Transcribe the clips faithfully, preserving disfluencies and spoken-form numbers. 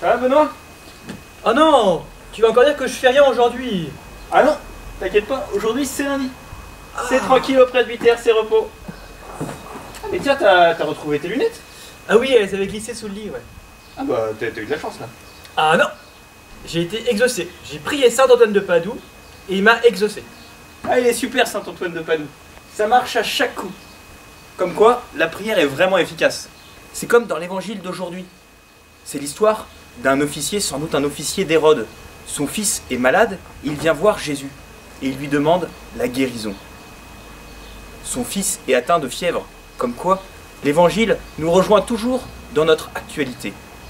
Ça va Benoît? Oh non! Tu vas encore dire que je fais rien aujourd'hui. Ah non, t'inquiète pas, aujourd'hui c'est lundi. Ah. C'est tranquille au presbytère, c'est repos. Ah mais tiens, t'as t'as retrouvé tes lunettes? Ah oui, elles avaient glissé sous le lit, ouais. Ah bah t'as t'as eu de la chance là. Ah non! J'ai été exaucé. J'ai prié Saint Antoine de Padoue et il m'a exaucé. Ah il est super Saint Antoine de Padoue. Ça marche à chaque coup. Comme quoi, la prière est vraiment efficace. C'est comme dans l'évangile d'aujourd'hui. C'est l'histoire d'un officier, sans doute un officier d'Hérode. Son fils est malade, il vient voir Jésus et il lui demande la guérison. Son fils est atteint de fièvre, comme quoi l'évangile nous rejoint toujours dans notre actualité.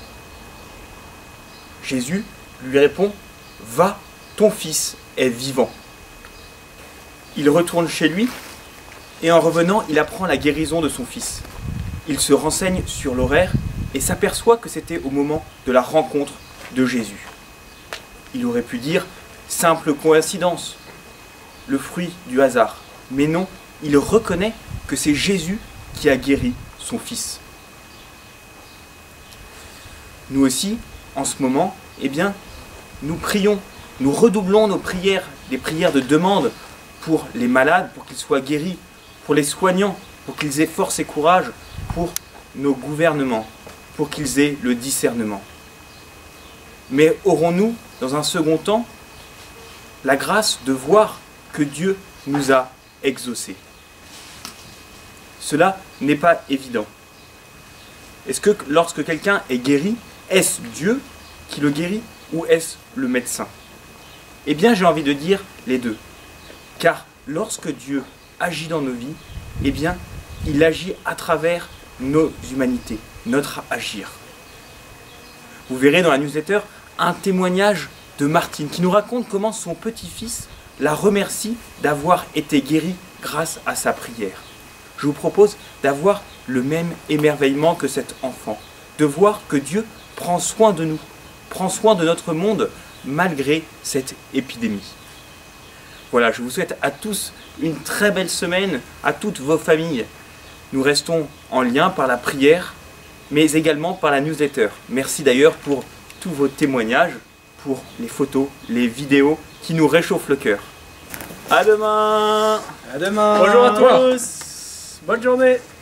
Jésus lui répond « Va, ton fils est vivant ». Il retourne chez lui et en revenant, il apprend la guérison de son fils. Il se renseigne sur l'horaire et s'aperçoit que c'était au moment de la rencontre de Jésus. Il aurait pu dire « simple coïncidence », le fruit du hasard. Mais non, il reconnaît que c'est Jésus qui a guéri son fils. Nous aussi, en ce moment, eh bien, nous prions, nous redoublons nos prières, des prières de demande pour les malades, pour qu'ils soient guéris, pour les soignants, pour qu'ils aient force et courage, pour nos gouvernements, pour qu'ils aient le discernement. Mais aurons-nous, dans un second temps, la grâce de voir que Dieu nous a exaucés? Cela n'est pas évident. Est-ce que lorsque quelqu'un est guéri, est-ce Dieu qui le guérit ou est-ce le médecin? Eh bien, j'ai envie de dire les deux. Car lorsque Dieu agit dans nos vies, eh bien, il agit à travers nos humanités, notre agir. Vous verrez dans la newsletter un témoignage de Martine qui nous raconte comment son petit-fils la remercie d'avoir été guéri grâce à sa prière. Je vous propose d'avoir le même émerveillement que cet enfant, de voir que Dieu prend soin de nous, prend soin de notre monde malgré cette épidémie. Voilà, je vous souhaite à tous une très belle semaine, à toutes vos familles. Nous restons en lien par la prière, mais également par la newsletter. Merci d'ailleurs pour tous vos témoignages, pour les photos, les vidéos qui nous réchauffent le cœur. À demain! À demain! Bonjour à toi! tous. Bonne journée!